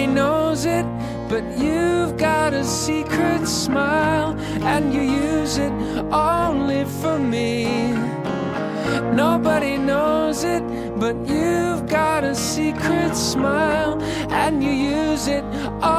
Nobody knows it, but you've got a secret smile, and you use it only for me. Nobody knows it, but you've got a secret smile, and you use it